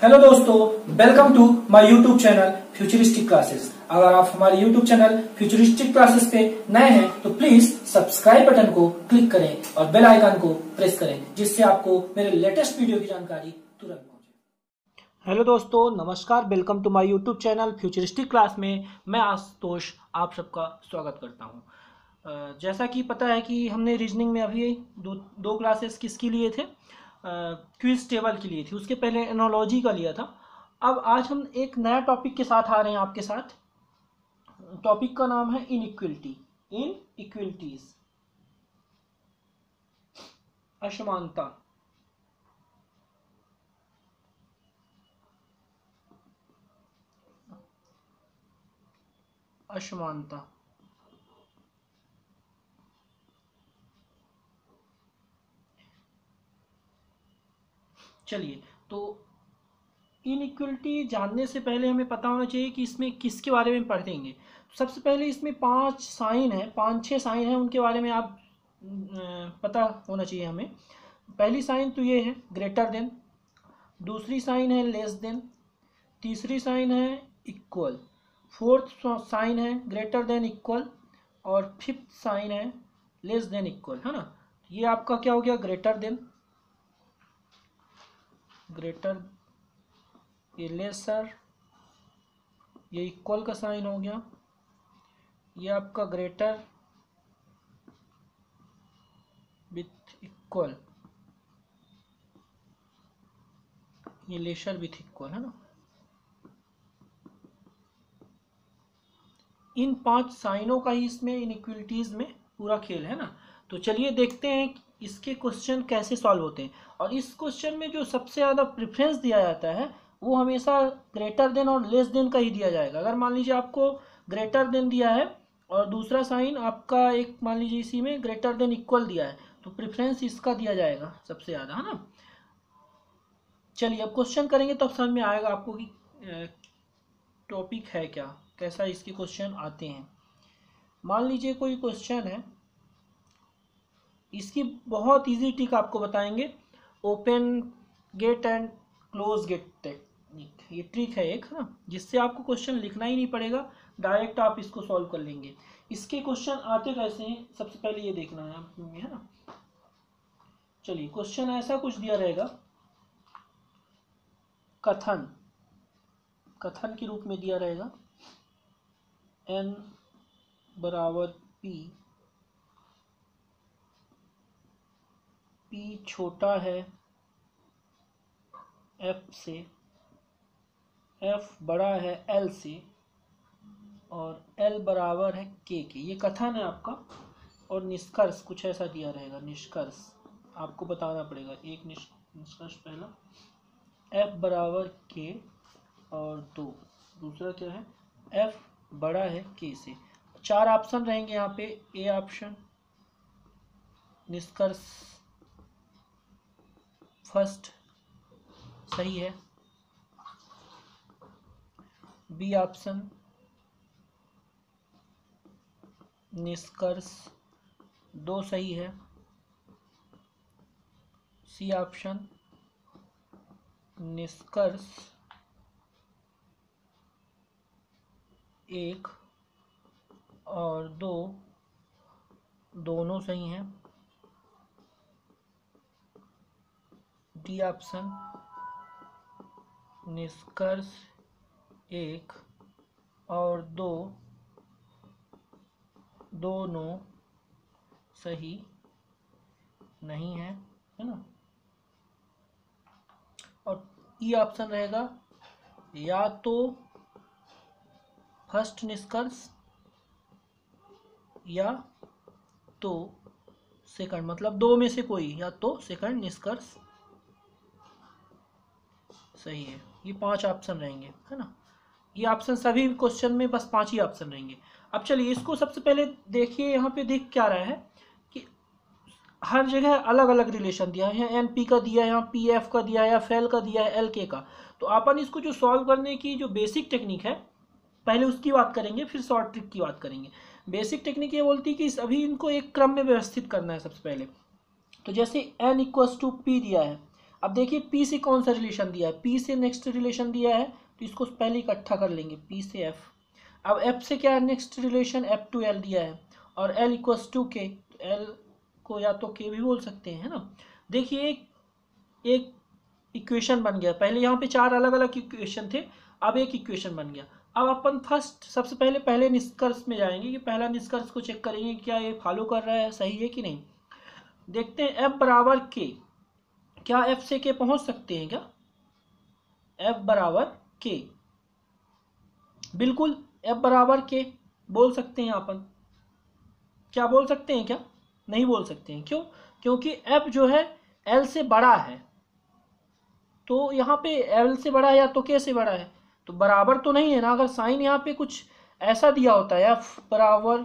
Hello दोस्तों, welcome to my YouTube channel futuristic classes. अगर आप हमारे यूट्यूब चैनल फ्यूचरिस्टिक क्लासेस पे नए हैं तो प्लीज सब्सक्राइब बटन को क्लिक करें और बेल आइकन को प्रेस करें, जिससे आपको मेरे लेटेस्ट वीडियो की जानकारी तुरंत पहुंचे। हेलो दोस्तों, नमस्कार, welcome to my YouTube channel futuristic class में मैं आशुतोष आप सबका स्वागत करता हूँ। जैसा कि पता है कि हमने रीजनिंग में अभी दो क्लासेस किसकी लिए थे, क्विज टेबल के लिए थी, उसके पहले एनालॉजी का लिया था। अब आज हम एक नया टॉपिक के साथ आ रहे हैं आपके साथ। टॉपिक का नाम है इनइक्वलिटीज, असमानता। असमानता चलिए, तो इनइक्वलिटी जानने से पहले हमें पता होना चाहिए कि इसमें किसके बारे में पढ़ेंगे। सबसे पहले इसमें 5 साइन है, 5-6 साइन है, उनके बारे में आप पता होना चाहिए हमें। पहली साइन तो ये है ग्रेटर देन, दूसरी साइन है लेस देन, तीसरी साइन है इक्वल, फोर्थ साइन है ग्रेटर देन इक्वल, और फिफ्थ साइन है लेस देन इक्वल, है ना। ये आपका क्या हो गया, ग्रेटर देन, ग्रेटर, ये लेसर, ये इक्वल का साइन हो गया, ये आपका ग्रेटर विथ इक्वल, ये लेसर विथ इक्वल, है ना। इन 5 साइनों का ही इसमें इनइक्वलिटीज में पूरा खेल है ना। तो चलिए देखते हैं इसके क्वेश्चन कैसे सॉल्व होते हैं। और इस क्वेश्चन में जो सबसे ज़्यादा प्रेफरेंस दिया जाता है वो हमेशा ग्रेटर देन और लेस देन का ही दिया जाएगा। अगर मान लीजिए आपको ग्रेटर देन दिया है और दूसरा साइन आपका एक मान लीजिए इसी में ग्रेटर देन इक्वल दिया है, तो प्रेफरेंस इसका दिया जाएगा सबसे ज़्यादा, है ना। चलिए अब क्वेश्चन करेंगे तब समझ में आएगा आपको कि टॉपिक है क्या, कैसा इसके क्वेश्चन आते हैं। मान लीजिए कोई क्वेश्चन है, इसकी बहुत इजी ट्रिक आपको बताएंगे, open gate and close gate technique. ये ट्रिक है एक, है ना, जिससे आपको क्वेश्चन लिखना ही नहीं पड़ेगा, डायरेक्ट आप इसको सॉल्व कर लेंगे। इसके क्वेश्चन आते कैसे हैं सबसे पहले ये देखना है आपको, है ना। चलिए क्वेश्चन ऐसा कुछ दिया रहेगा, कथन के रूप में दिया रहेगा, n बराबर p, p छोटा है f से, f बड़ा है l से, और l बराबर है k के। ये कथन है आपका। और निष्कर्ष कुछ ऐसा दिया रहेगा, निष्कर्ष आपको बताना पड़ेगा। एक निष्कर्ष पहला, f बराबर k, और दूसरा क्या है, f बड़ा है k से। 4 ऑप्शन रहेंगे यहाँ पे। ए ऑप्शन निष्कर्ष फर्स्ट सही है, बी ऑप्शन निष्कर्ष 2 सही है, सी ऑप्शन निष्कर्ष 1 और 2 दोनों सही हैं, डी ऑप्शन निष्कर्ष 1 और 2 दोनों सही नहीं है, है ना। और ई ऑप्शन रहेगा या तो फर्स्ट निष्कर्ष या तो सेकंड, मतलब 2 में से कोई, या तो सेकंड निष्कर्ष सही है। ये 5 ऑप्शन रहेंगे, है ना। ये ऑप्शन सभी क्वेश्चन में बस 5 ही ऑप्शन रहेंगे। अब चलिए इसको सबसे पहले देखिए, यहाँ पे देख क्या रहा है कि हर जगह अलग अलग रिलेशन दिया है। यहाँ NP का दिया है, यहाँ PF का दिया है, या FL का दिया है, LK का। तो अपन इसको जो सॉल्व करने की जो बेसिक टेक्निक है पहले उसकी बात करेंगे, फिर शॉर्ट ट्रिक की बात करेंगे। बेसिक टेक्निक ये बोलती है कि अभी इनको एक क्रम में व्यवस्थित करना है सबसे पहले। तो जैसे n = p दिया है, अब देखिए पी से कौन सा रिलेशन दिया है, पी से नेक्स्ट रिलेशन दिया है तो इसको पहले इकट्ठा कर लेंगे, पी से एफ। अब एफ से क्या है next relation, F to L दिया है और एल इक्वल्स टू के, तो एल को या तो के भी बोल सकते हैं, है ना। देखिए एक इक्वेशन बन गया, पहले यहाँ पे 4 अलग अलग इक्वेशन थे, अब एक इक्वेशन बन गया। अब अपन फर्स्ट सबसे पहले निष्कर्ष में जाएंगे कि पहला निष्कर्ष को चेक करेंगे क्या ये फॉलो कर रहा है, सही है कि नहीं। देखते हैं एफ बराबर के, क्या एफ से के पहुंच सकते हैं क्या, एफ बराबर के, बिल्कुल एफ बराबर के बोल सकते हैं अपन, क्या बोल सकते हैं क्या, नहीं बोल सकते हैं, क्यों, क्योंकि एफ जो है एल से बड़ा है, तो यहाँ पे एल से बड़ा है या तो के से बड़ा है, तो बराबर तो नहीं है ना। अगर साइन यहाँ पे कुछ ऐसा दिया होता है एफ बराबर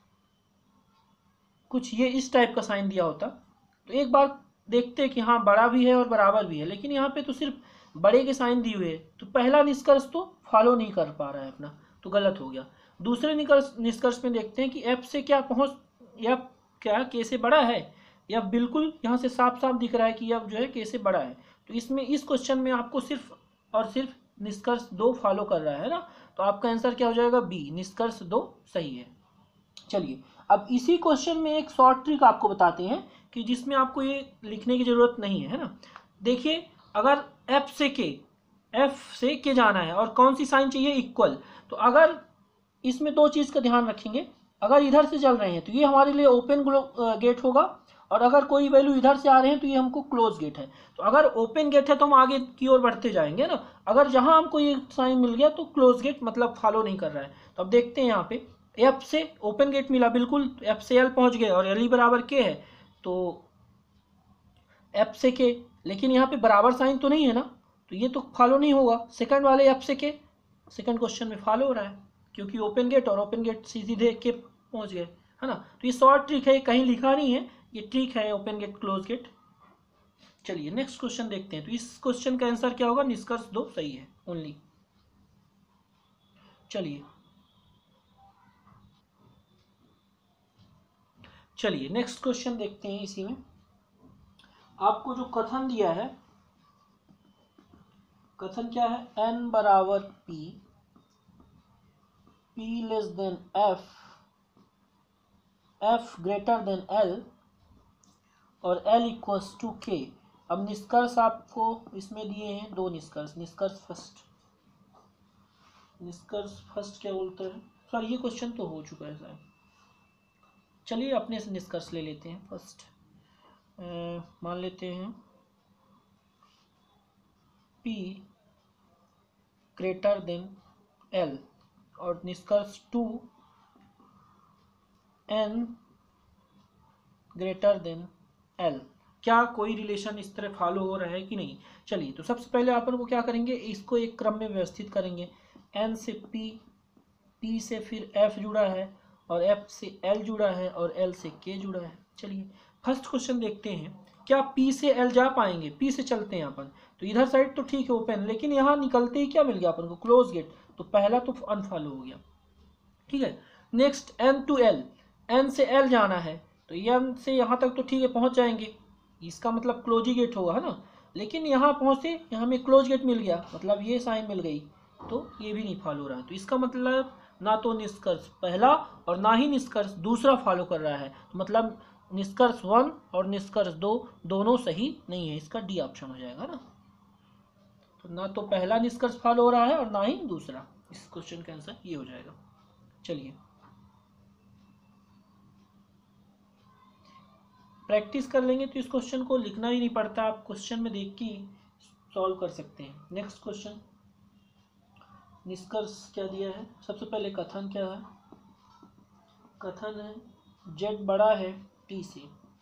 कुछ ये इस टाइप का साइन दिया होता तो एक बार देखते हैं कि हाँ बड़ा भी है और बराबर भी है, लेकिन यहाँ पे तो सिर्फ बड़े के साइन दिए हुए, तो पहला निष्कर्ष तो फॉलो नहीं कर पा रहा है अपना, तो गलत हो गया। दूसरे निष्कर्ष में देखते हैं कि एफ से क्या पहुँच, या क्या के से बड़ा है, या बिल्कुल यहाँ से साफ साफ दिख रहा है कि एफ जो है के से बड़ा है, तो इसमें इस क्वेश्चन में आपको सिर्फ और सिर्फ निष्कर्ष 2 फॉलो कर रहा है ना, तो आपका आंसर क्या हो जाएगा, बी, निष्कर्ष 2 सही है। चलिए अब इसी क्वेश्चन में एक शॉर्ट ट्रिक आपको बताते हैं कि जिसमें आपको ये लिखने की जरूरत नहीं है ना। देखिए अगर एफ से के जाना है और कौन सी साइन चाहिए, इक्वल, तो अगर इसमें 2 चीज का ध्यान रखेंगे, अगर इधर से चल रहे हैं तो ये हमारे लिए ओपन गेट होगा, और अगर कोई वैल्यू इधर से आ रहे हैं तो ये हमको क्लोज गेट है। तो अगर ओपन गेट है तो हम आगे की ओर बढ़ते जाएंगे ना, अगर जहां हमको ये साइन मिल गया तो क्लोज गेट मतलब फॉलो नहीं कर रहा है। तो अब देखते हैं यहाँ पे एफ से ओपन गेट मिला, बिल्कुल एफ से एल पहुंच गए और एल ही बराबर के है, तो एफ से के, लेकिन यहाँ पे बराबर साइन तो नहीं है ना, तो ये तो फॉलो नहीं होगा। सेकंड वाले एफ से के सेकंड क्वेश्चन में फॉलो हो रहा है, क्योंकि ओपन गेट और ओपन गेट सीधे के पहुंच गए, है ना। तो ये शॉर्ट ट्रिक है, कहीं लिखा नहीं है, ये ट्रिक है ओपन गेट क्लोज गेट। चलिए नेक्स्ट क्वेश्चन देखते हैं, तो इस क्वेश्चन का आंसर क्या होगा, निष्कर्ष 2 सही है ओनली। चलिए नेक्स्ट क्वेश्चन देखते हैं। इसी में आपको जो कथन दिया है, कथन क्या है, n बराबर p, p less than f, f greater than l और l इक्वल्स टू k। अब निष्कर्ष आपको इसमें दिए हैं 2 निष्कर्ष। निष्कर्ष फर्स्ट क्या बोलते हैं, सर ये क्वेश्चन तो हो चुका है सर, चलिए अपने से निष्कर्ष ले लेते हैं। फर्स्ट मान लेते हैं P ग्रेटर देन L और निष्कर्ष 2 N ग्रेटर देन L। क्या कोई रिलेशन इस तरह फॉलो हो रहा है कि नहीं। चलिए तो सबसे पहले अपन को क्या करेंगे, इसको एक क्रम में व्यवस्थित करेंगे। N से P, P से फिर F जुड़ा है और F से L जुड़ा है और L से K जुड़ा है। चलिए फर्स्ट क्वेश्चन देखते हैं, क्या P से L जा पाएंगे, P से चलते हैं अपन, तो इधर साइड तो ठीक है ओपन, लेकिन यहाँ निकलते ही क्या मिल गया अपन को, क्लोज गेट, तो पहला तो अनफॉलो हो गया, ठीक है। Next N to L, N से L जाना है तो N से यहाँ तक तो ठीक है पहुँच जाएंगे, इसका मतलब क्लोज ही गेट होगा, है ना। लेकिन यहाँ पहुँचे, यहाँ में क्लोज गेट मिल गया, मतलब ये साइन मिल गई, तो ये भी नहीं फॉलो हो रहा है। तो इसका मतलब ना तो निष्कर्ष पहला और ना ही निष्कर्ष दूसरा फॉलो कर रहा है, तो मतलब निष्कर्ष 1 और निष्कर्ष 2 दोनों सही नहीं है, इसका डी ऑप्शन हो जाएगा ना। तो ना तो पहला निष्कर्ष फॉलो हो रहा है और ना ही दूसरा, इस क्वेश्चन का आंसर ये हो जाएगा। चलिए प्रैक्टिस कर लेंगे तो इस क्वेश्चन को लिखना ही नहीं पड़ता, आप क्वेश्चन में देख के सॉल्व कर सकते हैं। नेक्स्ट क्वेश्चन, निष्कर्ष क्या दिया है, सबसे पहले कथन क्या है, कथन है z बड़ा है t से,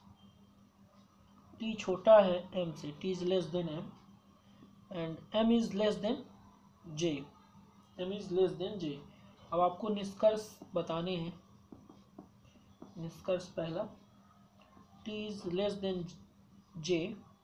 t छोटा है m से, t is less than m and m is less than j, m is less than j। अब आपको निष्कर्ष बताने हैं। निष्कर्ष पहला, t is less than j,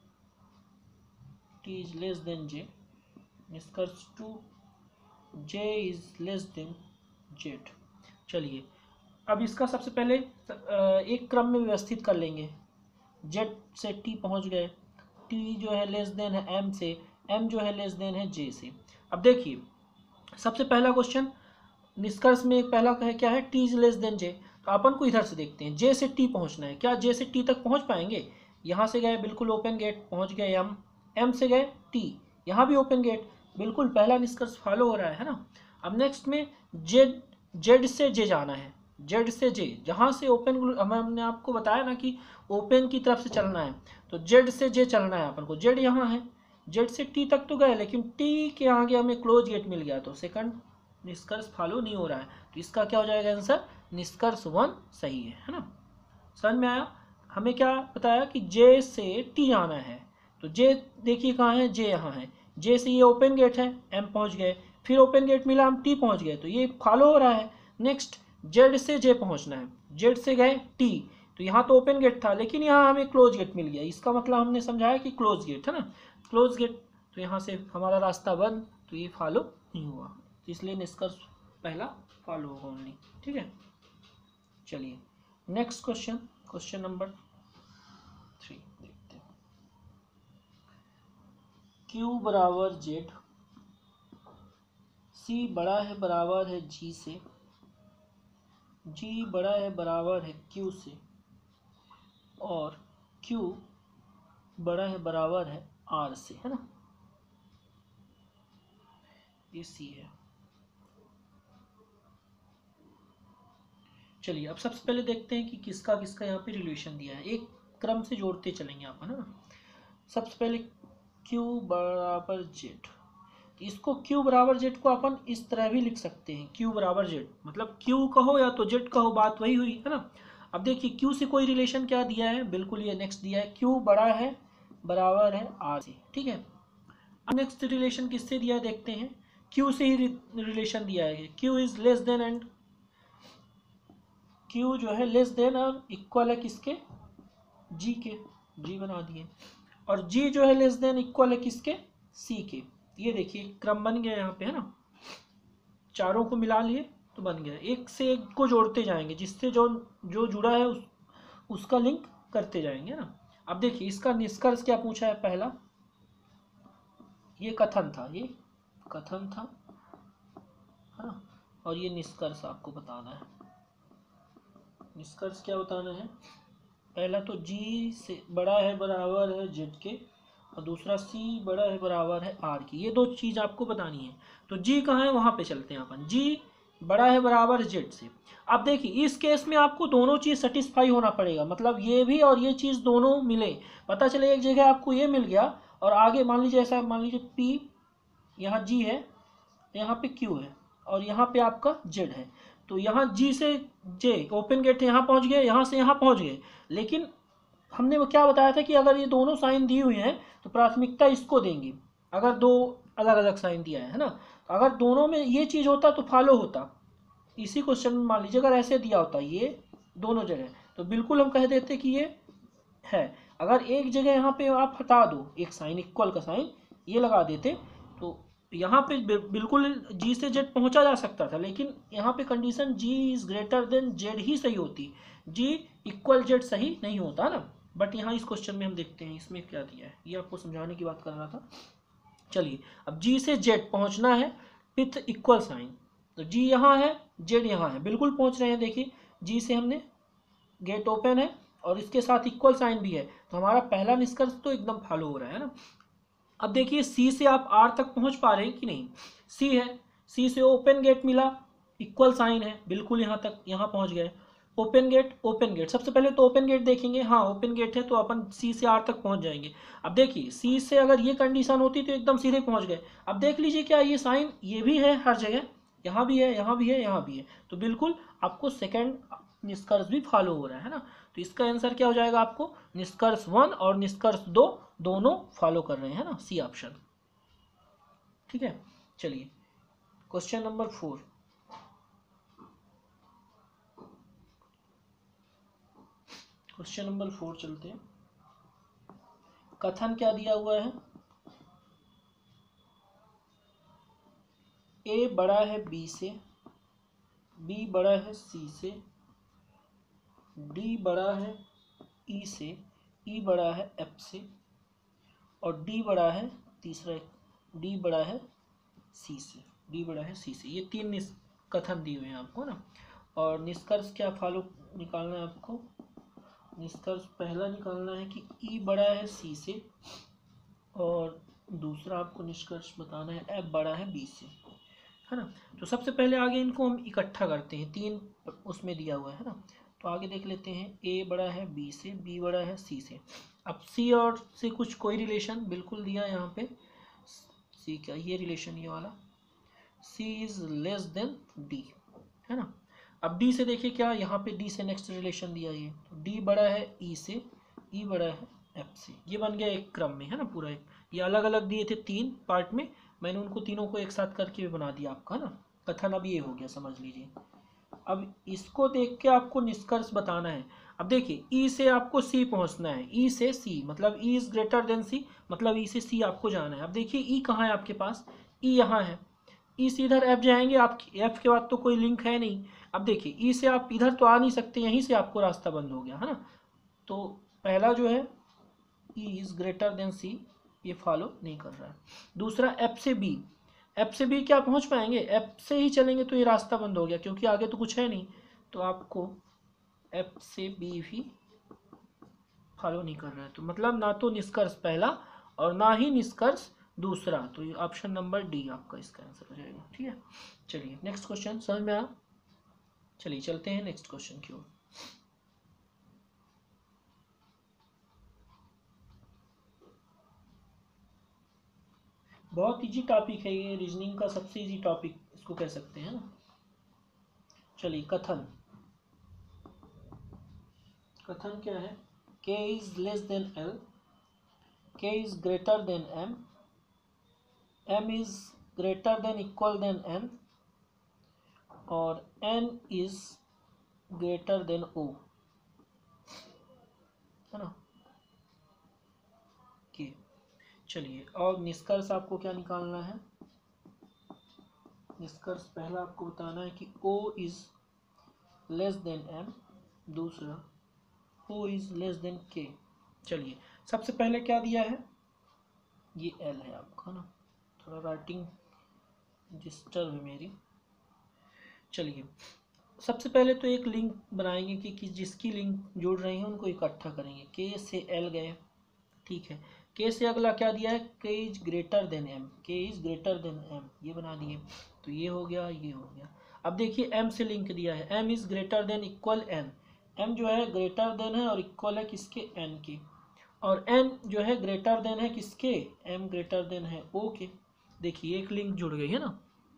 t is less than j। निष्कर्ष 2, j is less than z। चलिए अब इसका सबसे पहले एक क्रम में व्यवस्थित कर लेंगे। z से t पहुंच गए, टी जो है लेस देन है एम से, एम जो है लेस देन है जे से। अब देखिए सबसे पहला क्वेश्चन निष्कर्ष में पहला क्या है, T is less than J. तो अपन को इधर से देखते हैं, जे से टी पहुंचना है, क्या जे से टी तक पहुंच पाएंगे? यहाँ से गए बिल्कुल ओपन गेट, पहुंच गए एम, एम से गए टी, यहाँ भी ओपन गेट, बिल्कुल पहला निष्कर्ष फॉलो हो रहा है ना। अब नेक्स्ट में जेड, जेड से जे जाना है, जेड से जे, जहाँ से ओपन, हमने आपको बताया ना कि ओपन की तरफ से चलना है, तो जेड से जे चलना है अपन को। जेड यहाँ है, जेड से टी तक तो गए, लेकिन टी के आगे हमें क्लोज गेट मिल गया, तो सेकंड निष्कर्ष फॉलो नहीं हो रहा है। तो इसका क्या हो जाएगा आंसर, निष्कर्ष 1 सही है ना। समझ में आया? हमें क्या बताया कि जे से टी जाना है, तो जे देखिए कहाँ है, जे यहाँ है, जे से ये ओपन गेट है, एम पहुँच गए, फिर ओपन गेट मिला हम टी पहुँच गए, तो ये फॉलो हो रहा है। नेक्स्ट जेड से जे पहुँचना है, जेड से गए टी, तो यहाँ तो ओपन गेट था, लेकिन यहाँ हमें क्लोज गेट मिल गया, इसका मतलब हमने समझाया कि क्लोज गेट है ना, क्लोज गेट, तो यहाँ से हमारा रास्ता बंद, तो ये फॉलो नहीं हुआ, इसलिए निष्कर्ष पहला फॉलो होगा ओनली। ठीक है, चलिए नेक्स्ट क्वेश्चन, क्वेश्चन नंबर 3 देखते हैं। Q बराबर जेड, C बड़ा है बराबर है G से, G बड़ा है बराबर है Q से, और Q बड़ा है बराबर है R से, है ना, ये C है। चलिए अब सबसे पहले देखते हैं कि किसका किसका यहाँ पे रिलेशन दिया है, एक क्रम से जोड़ते चलेंगे आप, है ना। सबसे पहले Q बराबर जेड, इसको Q बराबर जेड को अपन इस तरह भी लिख सकते हैं, Q बराबर जेड, मतलब Q कहो या तो जेड कहो, बात वही हुई है ना। अब देखिए Q से कोई रिलेशन क्या दिया है, बिल्कुल ये नेक्स्ट दिया है, Q बड़ा है बराबर है R से। ठीक है, अब नेक्स्ट रिलेशन किससे दिया है देखते हैं, Q से ही रिलेशन दिया है, Q is less than and, Q जो है लेस देन और इक्वल है किसके, G के, G बना दिए, और G जो है लेस देन इक्वल है किसके, C के। ये देखिए क्रम बन गया यहाँ पे, है ना, चारों को मिला लिए तो बन गया, एक से एक को जोड़ते जाएंगे, जिससे जो जो जुड़ा है उसका लिंक करते जाएंगे ना। अब देखिए इसका निष्कर्ष क्या पूछा है, पहला ये कथन था, ये कथन था, है ना, और ये निष्कर्ष आपको बताना है। निष्कर्ष क्या बताना है, पहला तो G से बड़ा है बराबर है Z के, और दूसरा C बड़ा है बराबर है R की, ये दो चीज़ आपको बतानी है। तो G कहाँ है, वहाँ पे चलते हैं अपन, G बड़ा है बराबर Z से। अब देखिए इस केस में आपको दोनों चीज़ सेटिस्फाई होना पड़ेगा, मतलब ये भी और ये चीज़ दोनों मिले, पता चले एक जगह आपको ये मिल गया और आगे मान लीजिए ऐसा, मान लीजिए P, यहाँ G है, यहाँ पे Q है, और यहाँ पे आपका Z है, तो यहाँ G से J ओपन गेट है, यहाँ पहुँच गए, यहाँ से यहाँ पहुँच गए, लेकिन हमने वो क्या बताया था कि अगर ये दोनों साइन दी हुई हैं तो प्राथमिकता इसको देंगे, अगर दो अलग अलग साइन दिया है ना, तो अगर दोनों में ये चीज़ होता तो फॉलो होता। इसी क्वेश्चन में मान लीजिए अगर ऐसे दिया होता ये दोनों जगह, तो बिल्कुल हम कह देते कि ये है। अगर एक जगह यहाँ पे आप हटा दो एक साइन, इक्वल का साइन ये लगा देते, तो यहाँ पे बिल्कुल G से Z पहुंचा जा सकता था, लेकिन यहाँ पे condition G is greater than Z ही सही होती, G इक्वल Z सही नहीं होता ना। बट यहाँ इस क्वेश्चन में हम देखते हैं इसमें क्या दिया है, ये आपको समझाने की बात कर रहा था। चलिए अब G से Z पहुंचना है विथ इक्वल साइन, तो G यहाँ है Z यहाँ है, बिल्कुल पहुंच रहे हैं। देखिए G से हमने गेट ओपन है और इसके साथ इक्वल साइन भी है, तो हमारा पहला निष्कर्ष तो एकदम फॉलो हो रहा है ना। अब देखिए C से आप R तक पहुंच पा रहे हैं कि नहीं, C है, C से ओपन गेट मिला, इक्वल साइन है, बिल्कुल यहाँ तक, यहाँ पहुंच गए, ओपन गेट, ओपन गेट, सबसे पहले तो ओपन गेट देखेंगे, हाँ ओपन गेट है तो अपन C से R तक पहुंच जाएंगे। अब देखिए C से अगर ये कंडीशन होती तो एकदम सीधे पहुंच गए। अब देख लीजिए क्या ये साइन ये भी है हर जगह, यहाँ भी है, यहाँ भी है, यहाँ भी है, तो बिल्कुल आपको सेकेंड निष्कर्ष भी फॉलो हो रहा है ना। तो इसका आंसर क्या हो जाएगा, आपको निष्कर्ष 1 और निष्कर्ष 2 दोनों फॉलो कर रहे हैं ना, सी ऑप्शन। ठीक है, चलिए क्वेश्चन नंबर 4, क्वेश्चन नंबर 4 चलते हैं। कथन क्या दिया हुआ है, ए बड़ा है बी से, बी बड़ा है सी से, डी बड़ा है ई से, ई बड़ा है एफ से, और डी बड़ा है, तीसरा डी बड़ा है सी से, डी बड़ा है सी से। ये तीन कथन दिए हुए हैं आपको ना। और निष्कर्ष क्या फॉलो निकालना है आपको? निष्कर्ष पहला निकालना है कि ई बड़ा है सी से, और दूसरा आपको निष्कर्ष बताना है एफ बड़ा है बी से, है ना। तो सबसे पहले आगे इनको हम इकट्ठा करते हैं, तीन उसमें दिया हुआ है ना। तो आगे देख लेते हैं, ए बड़ा है बी से, बी बड़ा है सी से। अब सी और से कुछ कोई रिलेशन बिल्कुल दिया है यहाँ पे, सी क्या, ये रिलेशन ये वाला, C is less than D, है ना। अब डी से देखिए क्या, यहाँ पे डी से नेक्स्ट रिलेशन दिया है, तो डी बड़ा है ई से, ई बड़ा है एफ से। ये बन गया एक क्रम में, है ना पूरा एक। ये अलग अलग दिए थे तीन पार्ट में, मैंने उनको तीनों को एक साथ करके भी बना दिया आपका, है ना। कथन अब ये हो गया, समझ लीजिए। अब इसको देख के आपको निष्कर्ष बताना है। अब देखिए ई से आपको सी पहुंचना है, ई से सी मतलब E is greater than C, मतलब ई से सी आपको जाना है। अब देखिए ई कहाँ है आपके पास, ई यहाँ है, ई से इधर एफ जाएंगे, आप एफ के बाद तो कोई लिंक है नहीं। अब देखिए ई से आप इधर तो आ नहीं सकते, यहीं से आपको रास्ता बंद हो गया, है ना। तो पहला जो है E is greater than C, ये फॉलो नहीं कर रहा है। दूसरा एफ से बी, एफ से बी क्या पहुंच पाएंगे, एफ से ही चलेंगे तो ये रास्ता बंद हो गया, क्योंकि आगे तो कुछ है नहीं। तो आपको एफ से बी भी फॉलो नहीं कर रहा है, तो मतलब ना तो निष्कर्ष पहला और ना ही निष्कर्ष दूसरा। तो ये ऑप्शन नंबर डी आपका इसका आंसर हो जाएगा, ठीक है। चलिए नेक्स्ट क्वेश्चन समझ में आया, चलिए चलते हैं नेक्स्ट क्वेश्चन की ओर। बहुत इजी टॉपिक है ये, रीजनिंग का सबसे इजी टॉपिक इसको कह सकते हैं ना। चलिए कथन, कथन क्या है, k is less than l, k is greater than m, m is greater than equal than n, और n is greater than o, है ना। k, चलिए और निष्कर्ष आपको क्या निकालना है, निष्कर्ष पहला आपको बताना है कि o is less than m, दूसरा o is less than k। चलिए सबसे पहले क्या दिया है, ये l है आपका ना, थोड़ा राइटिंग डिस्टर्ब है मेरी। चलिए सबसे पहले तो एक लिंक बनाएंगे कि जिसकी लिंक जोड़ रहे हैं उनको इकट्ठा करेंगे। k से l गए, ठीक है। k से अगला क्या दिया है, k is greater than m, k is greater than m, ये बना दिए। तो ये हो गया, ये हो गया। अब देखिए m से लिंक दिया है, m is greater than equal n, m जो है ग्रेटर देन है और इक्वल है किसके, n के, और n जो है ग्रेटर देन है किसके, m ग्रेटर देन है o के। देखिए एक लिंक जुड़ गई है ना।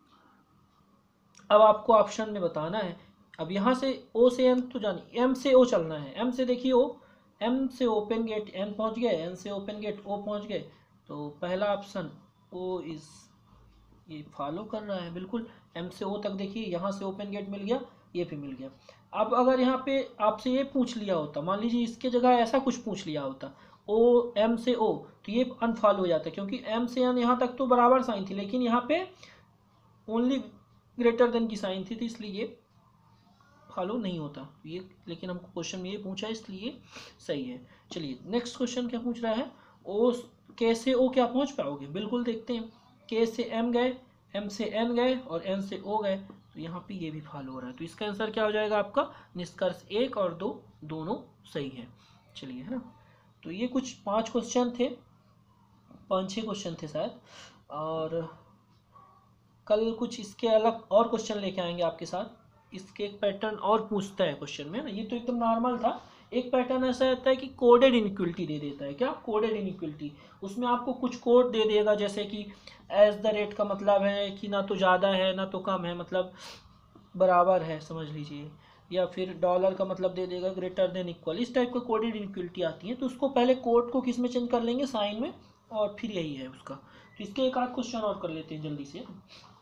अब आपको ऑप्शन में बताना है, अब यहाँ से o से m तो जानिए, m से o चलना है, m से देखिए o, m से ओपन गेट n पहुँच गए, n से ओपन गेट o पहुँच गए। तो पहला ऑप्शन o इज, ये फॉलो कर रहा है बिल्कुल, m से o तक देखिए, यहाँ से ओपन गेट मिल गया, ये भी मिल गया। अब अगर यहाँ पे आपसे ये पूछ लिया होता, मान लीजिए इसके जगह ऐसा कुछ पूछ लिया होता, o m से o, तो ये अनफॉलो हो जाता, क्योंकि m से n यहाँ तक तो बराबर साइन थी, लेकिन यहाँ पे ओनली ग्रेटर देन की साइन थी, तो इसलिए ये फॉलो नहीं होता ये। लेकिन हमको क्वेश्चन में ये पूछा है इसलिए सही है। चलिए नेक्स्ट क्वेश्चन क्या पूछ रहा है, ओ के से ओ क्या पहुंच पाओगे, बिल्कुल देखते हैं। के से एम गए, एम से एन गए और एन से ओ गए, तो यहाँ पे ये भी फॉलो हो रहा है। तो इसका आंसर क्या हो जाएगा आपका, निष्कर्ष 1 और 2 दोनों सही है। चलिए, है ना। तो ये कुछ 5 क्वेश्चन थे, 5-6 क्वेश्चन थे शायद, और कल कुछ इसके अलग और क्वेश्चन लेके आएंगे आपके साथ। इसके एक पैटर्न और पूछता है क्वेश्चन में ना, ये तो एकदम नॉर्मल था। एक पैटर्न ऐसा रहता है कि कोडेड इनइक्वलिटी दे देता है, क्या कोडेड इनइक्वलिटी, उसमें आपको कुछ कोड दे देगा, जैसे कि एज द रेट का मतलब है कि ना तो ज़्यादा है ना तो कम है, मतलब बराबर है समझ लीजिए, या फिर डॉलर का मतलब दे देगा ग्रेटर देन इक्वल, इस टाइप का कोडेड इनइक्वलिटी आती है। तो उसको पहले कोड को किस में चेंज कर लेंगे, साइन में, और फिर यही है उसका। तो इसके एक आध क्वेश्चन और कर लेते हैं जल्दी से।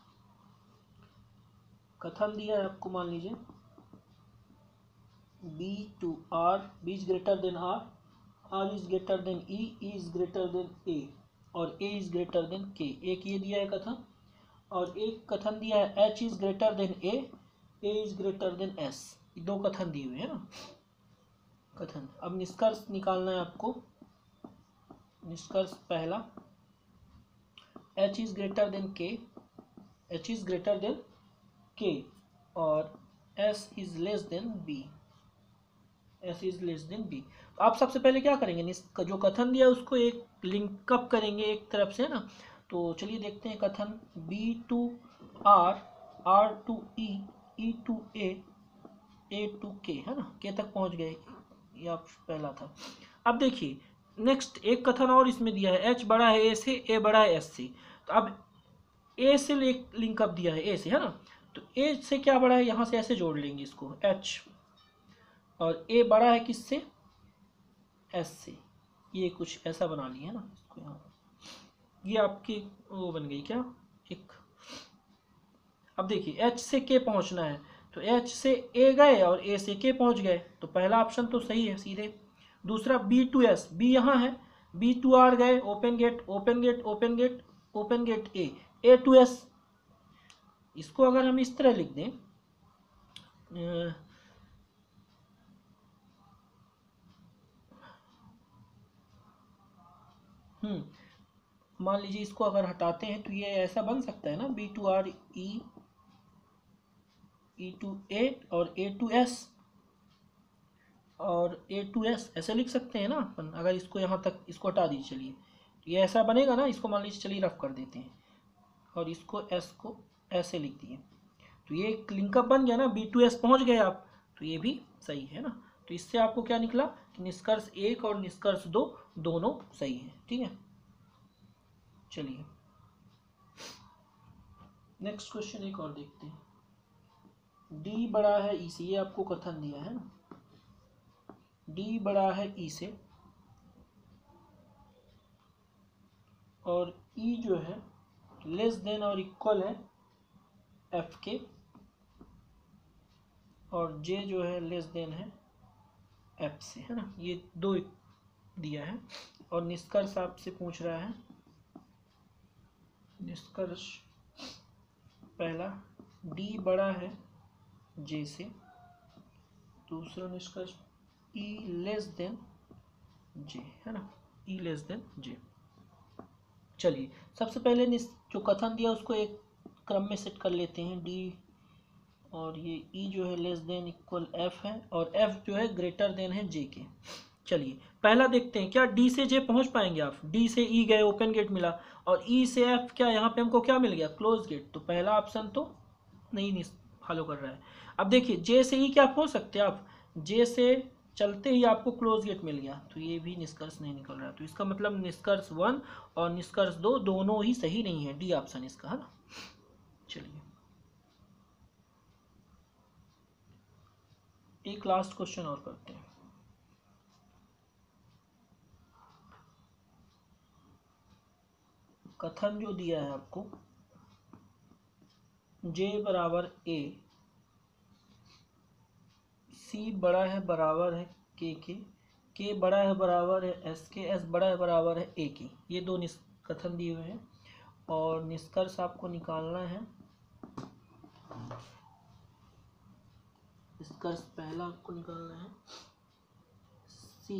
कथन दिया है आपको, मान लीजिए B to R, B is greater than R, R is greater than E, E is greater than A, और A is greater than K। एक ये दिया है कथन, और एक कथन दिया है H is greater than A, A is greater than S। दो कथन दिए हुए हैं ना, कथन। अब निष्कर्ष निकालना है आपको, निष्कर्ष पहला, h is greater than k, h is greater than k और s is less than b, s is less than b। तो आप सबसे पहले क्या करेंगे, जो कथन दिया है उसको एक लिंकअप करेंगे एक तरफ से, है ना। तो चलिए देखते हैं कथन, b to r, r to e, e to a to k, है ना, k तक पहुंच गए, ये पहला था। अब देखिए नेक्स्ट एक कथन और इसमें दिया है, h बड़ा है a से, a बड़ा है s से। तो अब a से लिंकअप दिया है a से, है ना, तो a से क्या बड़ा है, यहाँ से ऐसे जोड़ लेंगे इसको h, और a बड़ा है किससे, s से, ये कुछ ऐसा बना लिया है ना इसको यहाँ, ये आपकी वो बन गई क्या एक। अब देखिए h से k पहुंचना है, तो h से a गए और a से k पहुंच गए, तो पहला ऑप्शन तो सही है सीधे। दूसरा b टू s, b यहाँ है, b टू r गए, open gate open gate open gate open gate a to s। इसको अगर हम इस तरह लिख दें, मान लीजिए इसको अगर हटाते हैं तो ये ऐसा बन सकता है ना, b to r e to a और a टू s और a टू s, ऐसे लिख सकते हैं ना अपन। अगर इसको यहाँ तक इसको हटा दीजिए, चलिए तो ये ऐसा बनेगा ना, इसको मान लीजिए चलिए रफ कर देते हैं और इसको s को ऐसे लिख दिए, तो ये एक लिंकअप बन गया ना, b टू s पहुँच गए आप, तो ये भी सही है ना। तो इससे आपको क्या निकला कि निष्कर्ष 1 और निष्कर्ष 2 दोनों सही है, ठीक है। चलिए नेक्स्ट क्वेश्चन एक और देखते हैं, d बड़ा है e से, ये आपको कथन दिया है ना, d बड़ा है e से और e जो है लेस देन और इक्वल है f के, और j जो है लेस देन है f से, है ना, ये दो दिया है। और निष्कर्ष आपसे पूछ रहा है, निष्कर्ष पहला d बड़ा है j से, दूसरा निष्कर्ष e लेस देन j, है ना, e लेस देन j। चलिए सबसे पहले जो कथन दिया उसको एक क्रम में सेट कर लेते हैं, d और ये e जो है लेस देन इक्वल f है और f जो है ग्रेटर देन है j के। चलिए पहला देखते हैं, क्या d से j पहुंच पाएंगे आप, d से e गए ओपन गेट मिला और e से f, क्या यहाँ पे हमको क्या मिल गया, क्लोज गेट, तो पहला ऑप्शन तो नहीं फॉलो कर रहा है। अब देखिए j से e क्या पहुंच सकते हैं आप, j से चलते ही आपको क्लोज गेट मिल गया, तो ये भी निष्कर्ष नहीं निकल रहा है। तो इसका मतलब निष्कर्ष 1 और निष्कर्ष 2 दोनों ही सही नहीं है, डी ऑप्शन इसका, है ना। चलिए एक लास्ट क्वेश्चन और करते हैं, कथन जो दिया है आपको, j बराबर a, c बड़ा है बराबर है k के, k बड़ा है बराबर है s के, s बड़ा है बराबर है a के, ये दो कथन दिए हुए हैं और निष्कर्ष आपको निकालना है। निष्कर्ष पहला आपको निकालना है, c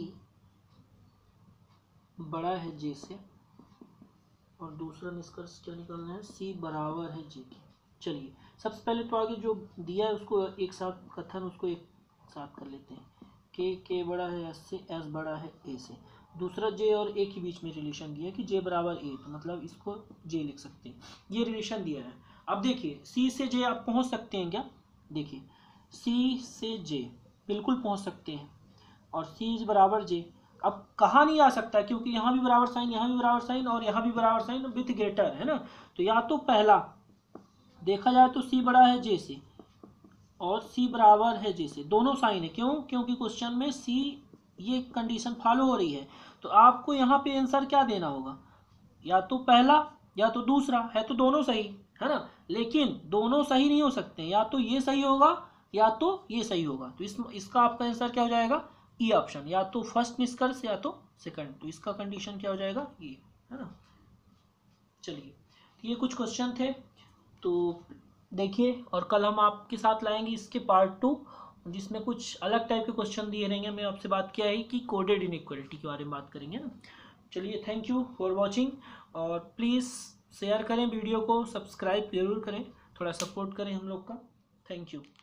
बड़ा है j से, और दूसरा निष्कर्ष क्या निकालना है, c बराबर है j के। चलिए सबसे पहले तो आगे जो दिया है उसको एक साथ कथन उसको एक साथ कर लेते हैं, k बड़ा है s से, s बड़ा है a से, दूसरा j और a के बीच में रिलेशन दिया है कि j बराबर a, तो मतलब इसको j लिख सकते हैं, ये रिलेशन दिया है। अब देखिए c से j आप पहुंच सकते हैं क्या, देखिए c से j बिल्कुल पहुंच सकते हैं और c बराबर j। अब कहाँ नहीं आ सकता, क्योंकि यहाँ भी बराबर साइन, यहाँ भी बराबर साइन और यहाँ भी बराबर साइन विथ ग्रेटर, है ना। तो या तो पहला देखा जाए तो c बड़ा है j से और c बराबर है j से, दोनों साइन है, क्यों, क्योंकि क्वेश्चन में c ये कंडीशन फॉलो हो रही है। तो आपको यहाँ पे आंसर क्या देना होगा, या तो पहला या तो दूसरा, है तो दोनों सही, है ना, लेकिन दोनों सही नहीं हो सकते, या तो ये सही होगा या तो ये सही होगा। तो इसका आपका आंसर क्या हो जाएगा, ई ऑप्शन, या तो फर्स्ट निष्कर्ष या तो सेकंड, तो इसका कंडीशन क्या हो जाएगा, ये, है ना। चलिए ये कुछ क्वेश्चन थे, तो देखिए, और कल हम आपके साथ लाएंगे इसके पार्ट 2, जिसमें कुछ अलग टाइप के क्वेश्चन दिए रहेंगे। मैं आपसे बात किया है कि कोडेड इनइक्वालिटी के बारे में बात करेंगे ना। चलिए, थैंक यू फॉर वॉचिंग, और प्लीज़ शेयर करें वीडियो को, सब्सक्राइब जरूर करें, थोड़ा सपोर्ट करें हम लोग का। Thank you.